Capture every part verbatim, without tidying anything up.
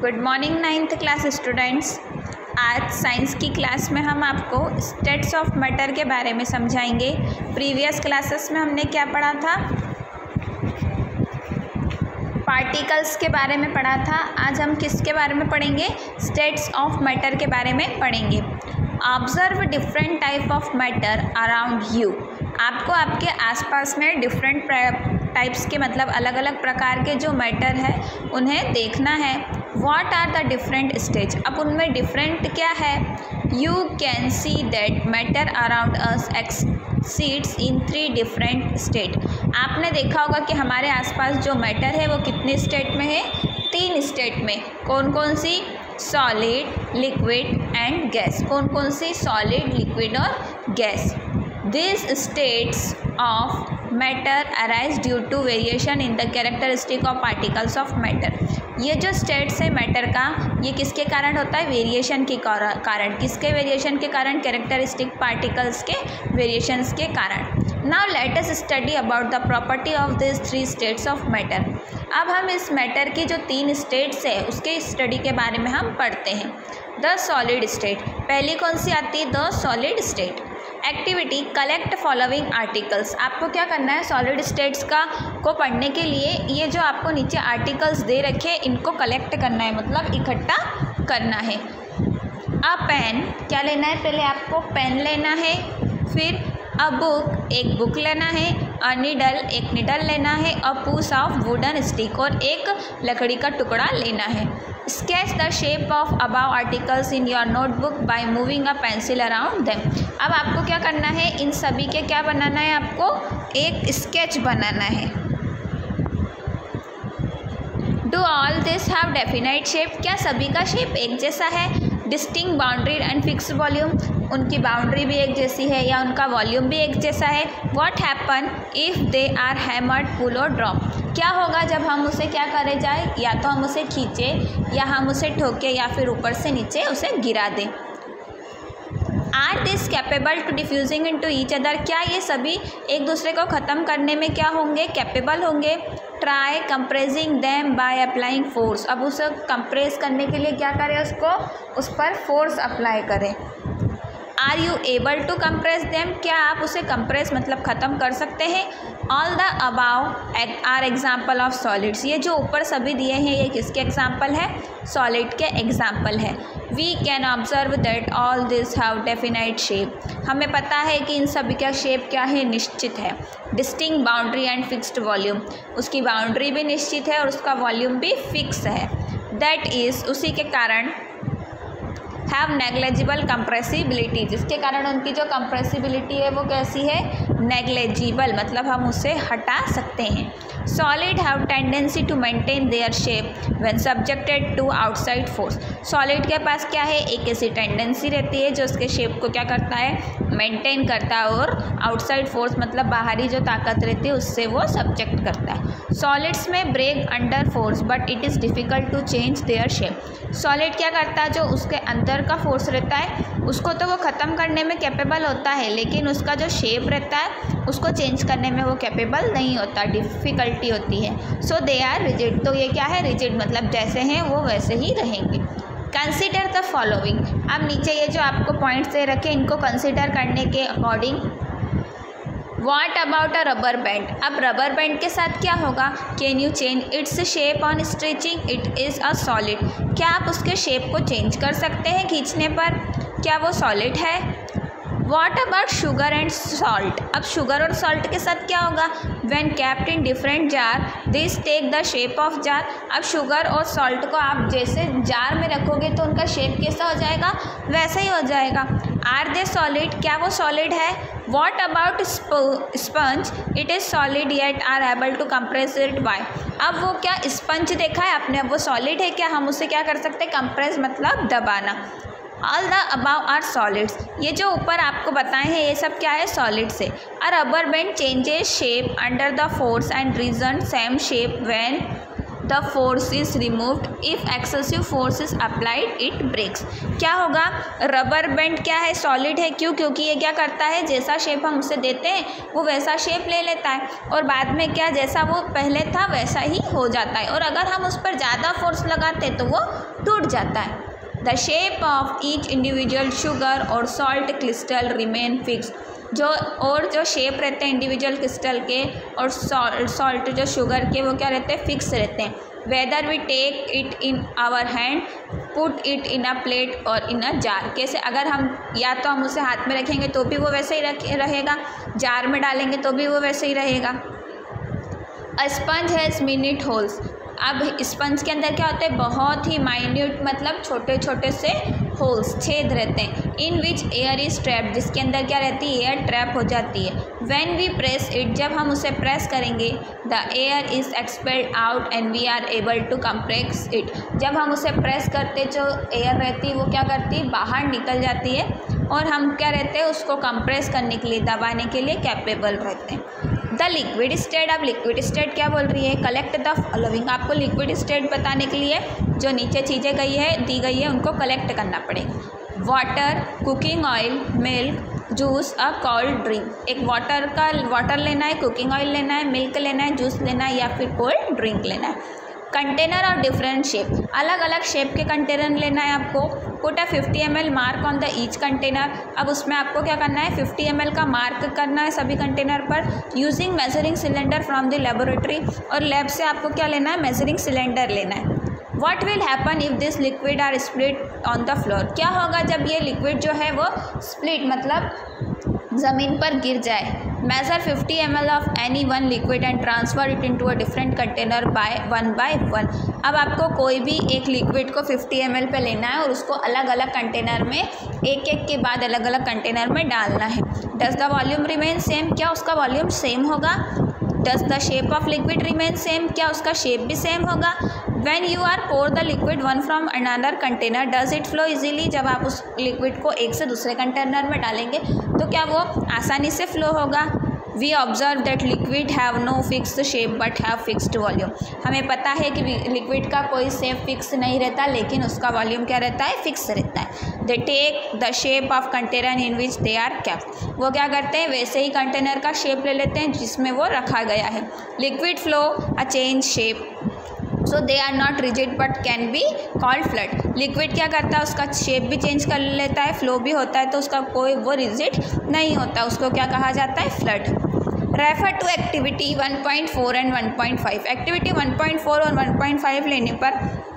Good morning ninth class students. आज science की class में हम आपको स्टेट्स ऑफ मैटर के बारे में समझाएंगे। प्रीवियस क्लासेस में हमने क्या पढ़ा था? पार्टिकल्स के बारे में पढ़ा था। आज हम किसके बारे में पढ़ेंगे? स्टेट्स ऑफ मैटर के बारे में पढ़ेंगे। Observe different type of matter around you. आपको आपके आसपास में डिफरेंट टाइप्स के मतलब अलग अलग प्रकार के जो मैटर है उन्हें देखना है। What are the different stage? अब उनमें डिफरेंट क्या है? You can see that matter around us exceeds in three different state. आपने देखा होगा कि हमारे आसपास जो मैटर है वो कितने स्टेट में है? तीन स्टेट में। कौन कौन सी? Solid, liquid and gas. कौन कौन सी? सॉलिड, लिक्विड और gas. These states of matter arise due to variation in the characteristic of particles of matter। ये जो स्टेट्स है मैटर का, ये किसके कारण होता है? वेरिएशन के कारण। किसके वेरिएशन के कारण? कैरेक्टरिस्टिक पार्टिकल्स के वेरिएशंस के कारण। Now let us study about the property of this three states of matter. अब हम इस मैटर की जो तीन स्टेट्स है उसके स्टडी के बारे में हम पढ़ते हैं। द सॉलिड स्टेट, पहली कौन सी आती है? The solid state. Activity, collect following articles. आपको क्या करना है सॉलिड स्टेट्स का को पढ़ने के लिए? ये जो आपको नीचे आर्टिकल्स दे रखे इनको कलेक्ट करना है, मतलब इकट्ठा करना है। अ पेन, क्या लेना है? पहले आपको पेन लेना है। फिर अ बुक, एक बुक लेना है। अ नीडल, एक नीडल लेना है। A piece of wooden stick, और एक लकड़ी का टुकड़ा लेना है। Sketch the shape of above articles in your notebook by moving a pencil around them. अब आपको क्या करना है? इन सभी के क्या बनाना है? आपको एक स्केच बनाना है। Do all this have definite shape? क्या सभी का शेप एक जैसा है? Distinct boundary and fix volume, उनकी बाउंड्री भी एक जैसी है या उनका वॉल्यूम भी एक जैसा है। What happen if they are hammered, pull और ड्रॉप? क्या होगा जब हम उसे क्या करे जाए? या तो हम उसे खींचे या हम उसे ठोके या फिर ऊपर से नीचे उसे गिरा दें। Are this capable to diffusing into each other? क्या ये सभी एक दूसरे को ख़त्म करने में क्या होंगे? कैपेबल होंगे। Try compressing them by applying force. अब उसे कंप्रेस करने के लिए क्या करें? उसको उस पर फोर्स अप्लाई करें। Are you able to compress them? क्या आप उसे कंप्रेस मतलब ख़त्म कर सकते हैं? All the above are example of solids. ये जो ऊपर सभी दिए हैं ये किसके एग्जाम्पल है? सॉलिड के एग्जाम्पल है। We can observe that all this have definite shape. हमें पता है कि इन सभी का शेप क्या है? निश्चित है। Distinct boundary and fixed volume, उसकी बाउंड्री भी निश्चित है और उसका वॉल्यूम भी फिक्स है। दैट इज़, उसी के कारण हैव नेग्लेजिबल कंप्रेसिबिलिटी, जिसके कारण उनकी जो कंप्रेसिबिलिटी है वो कैसी है? नेग्लेजिबल, मतलब हम उसे हटा सकते हैं। Solid have tendency to maintain their shape when subjected to outside force. Solid के पास क्या है? एक ऐसी टेंडेंसी रहती है जो उसके शेप को क्या करता है? मेंटेन करता है, और आउटसाइड फोर्स मतलब बाहरी जो ताकत रहती है उससे वो सब्जेक्ट करता है। सॉलिड्स में break under force but it is difficult to change their shape. Solid क्या करता है? जो उसके अंदर का फोर्स रहता है उसको तो वो ख़त्म करने में कैपेबल होता है, लेकिन उसका जो शेप रहता है उसको चेंज करने में वो कैपेबल नहीं होता, डिफ़िकल्टी होती है। So they are rigid. तो ये क्या है? रिजिड, मतलब जैसे हैं वो वैसे ही रहेंगे। Consider the following. अब नीचे ये जो आपको पॉइंट्स दे रखे इनको कंसिडर करने के according. What about a rubber band? अब रबर बैंड के साथ क्या होगा? Can you change its shape on stretching? It is a solid. क्या आप उसके शेप को चेंज कर सकते हैं खींचने पर? क्या वो सॉलिड है? What about sugar and salt? अब शुगर और सॉल्ट के साथ क्या होगा? When kept in different jar this take the shape of jar. अब शुगर और सॉल्ट को आप जैसे जार में रखोगे तो उनका शेप कैसा हो जाएगा? वैसा ही हो जाएगा। Are they solid? क्या वो सॉलिड है? What about sponge? It is solid yet are able to compress it by. अब वो क्या स्पंज देखा है आपने? अब वो सॉलिड है क्या? हम उसे क्या कर सकते हैं? कंप्रेस मतलब दबाना। All the above are solids. ये जो ऊपर आपको बताए हैं ये सब क्या है? सॉलिड से। A rubber band changes shape under the force and regain same shape when the force is removed, if excessive force is applied it breaks. क्या होगा, रबर बैंड क्या है, सॉलिड है, क्यों, क्योंकि ये क्या करता है, जैसा शेप हम उसे देते हैं वो वैसा शेप ले लेता है और बाद में क्या, जैसा वो पहले था वैसा ही हो जाता है, और अगर हम उस पर ज़्यादा फोर्स लगाते तो वो टूट जाता है। The shape of each individual sugar और सॉल्ट क्रिस्टल रिमेन फिक्स, जो और जो शेप रहते हैं इंडिविजुअल क्रिस्टल के और सॉल्ट जो शुगर के, वो क्या रहते हैं, फिक्स रहते हैं। Whether we take it in our hand, put it in a plate और इन अ जार, कैसे, अगर हम या तो हम उसे हाथ में रखेंगे तो भी वो वैसे ही रखे रहेगा, जार में डालेंगे तो भी वो वैसे ही रहेगा। A sponge has minute holes, अब स्पंज के अंदर क्या होता है, बहुत ही माइन्यूट मतलब छोटे छोटे से होल्स, छेद रहते हैं। In which air is trap, जिसके अंदर क्या रहती है, एयर ट्रैप हो जाती है। व्हेन वी प्रेस इट, जब हम उसे प्रेस करेंगे, the air is expelled out and we are able to compress it, जब हम उसे प्रेस करते जो एयर रहती है वो क्या करती है, बाहर निकल जाती है और हम क्या रहते हैं, उसको कंप्रेस करने के लिए, दबाने के लिए कैपेबल रहते हैं। द लिक्विड स्टेट, अब लिक्विड स्टेट क्या बोल रही है, कलेक्ट द फॉलोइंग, आपको लिक्विड स्टेट बताने के लिए जो नीचे चीज़ें गई है दी गई है उनको कलेक्ट करना पड़ेगा। Water, cooking oil, milk, juice, a cold drink, एक वाटर का वाटर लेना है, कुकिंग ऑयल लेना है, मिल्क लेना है, जूस लेना है या फिर कोल्ड ड्रिंक लेना है। कंटेनर और डिफरेंट शेप, अलग अलग शेप के कंटेनर लेना है आपको। Put a fifty M L mark on the each container, अब उसमें आपको क्या करना है, फिफ्टी एम एल का मार्क करना है सभी कंटेनर पर। Using measuring cylinder from the laboratory, और लैब से आपको क्या लेना है, मेजरिंग सिलेंडर लेना है। What will happen if this liquid are split on the floor, क्या होगा जब ये लिक्विड जो है वो स्प्लिट मतलब ज़मीन पर गिर जाए। Measure fifty M L of any one liquid and transfer it into a different container by one by one, अब आपको कोई भी एक लिक्विड को फिफ्टी एम एल पे लेना है और उसको अलग अलग कंटेनर में एक एक के बाद अलग अलग कंटेनर में डालना है। Does the volume remain same, क्या उसका वॉल्यूम सेम होगा। Does the shape of liquid remain same, क्या उसका शेप भी सेम होगा। When you are pour the liquid one from another container, does it flow easily, जब आप उस लिक्विड को एक से दूसरे कंटेनर में डालेंगे तो क्या वो आसानी से फ्लो होगा। We observe that liquid have no fixed shape but have fixed volume, हमें पता है कि लिक्विड का कोई शेप फिक्स नहीं रहता लेकिन उसका वॉल्यूम क्या रहता है, फिक्स रहता है। They take the shape of container in which they are kept, वो क्या करते हैं, वैसे ही कंटेनर का शेप ले लेते हैं जिसमें वो रखा गया है। Liquid flow a change shape, so they are not rigid but can be called fluid, liquid क्या करता है, उसका शेप भी चेंज कर लेता है, फ्लो भी होता है, तो उसका कोई वो रिजिड नहीं होता, उसको क्या कहा जाता है, fluid. Refer to activity one point four and one point five, activity one point four और वन पॉइंट फाइव लेने पर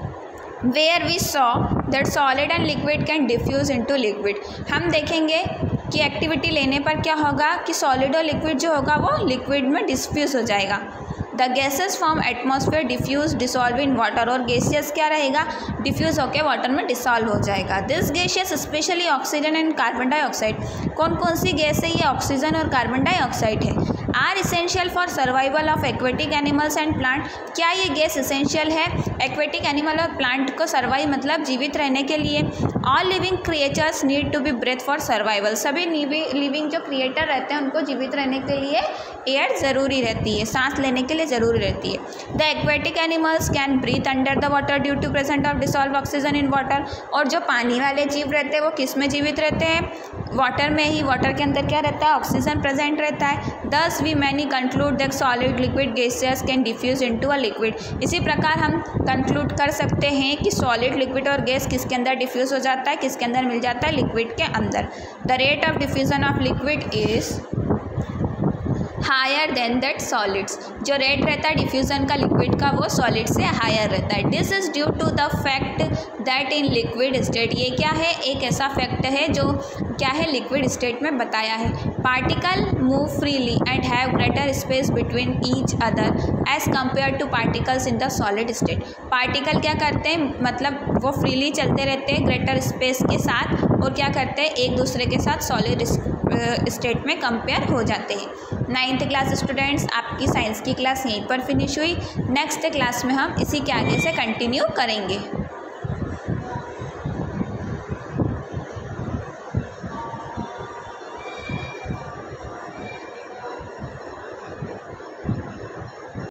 where we saw that solid and liquid can diffuse into liquid, हम देखेंगे कि एक्टिविटी लेने पर क्या होगा कि सॉलिड और लिक्विड जो होगा वो लिक्विड में डिफ्यूज़ हो जाएगा। The gases from atmosphere diffuse dissolve in water, और गैसेस क्या रहेगा, डिफ्यूज़ होकर वाटर में डिसॉल्व हो जाएगा। This gases specially oxygen and carbon dioxide, कौन कौन सी गैस है, ये ऑक्सीजन और कार्बन डाइऑक्साइड है। Are essential for survival of aquatic animals and plant, क्या ये गैस इसेंशियल है एक्वेटिक एनिमल और प्लांट को सर्वाइव मतलब जीवित रहने के लिए। All living creatures need to be breath for survival, सभी लिविंग जो क्रिएटर रहते हैं उनको जीवित रहने के लिए एयर ज़रूरी रहती है, सांस लेने के लिए ज़रूरी रहती है। The aquatic animals can breathe under the water due to present of dissolve oxygen in water, और जो पानी वाले जीव रहते हैं वो किस में जीवित रहते हैं, वाटर में ही, वाटर के अंदर क्या रहता है, ऑक्सीजन प्रेजेंट रहता है। Thus we many conclude that solid liquid gases can diffuse into a liquid, इसी प्रकार हम कंक्लूड कर सकते हैं कि सॉलिड लिक्विड और गैस किसके अंदर डिफ्यूज हो जाता है, किसके अंदर मिल जाता है, लिक्विड के अंदर। The rate of diffusion of liquid is higher than that solids, जो रेट रहता है डिफ्यूज़न का लिक्विड का वो सॉलिड से हायर रहता है। This is due to the fact that in liquid state, ये क्या है, एक ऐसा फैक्ट है जो क्या है लिक्विड स्टेट में बताया है। Particle move freely and have greater space between each other as compare to particles in the solid state, particle क्या करते हैं मतलब वो फ्रीली चलते रहते हैं ग्रेटर स्पेस के साथ, और क्या करते हैं एक दूसरे के साथ सॉलिड स्टेट में कंपेयर हो जाते हैं। नाइन्थ क्लास स्टूडेंट्स, आपकी साइंस की क्लास यहीं पर फिनिश हुई, नेक्स्ट क्लास में हम इसी के आगे से कंटिन्यू करेंगे।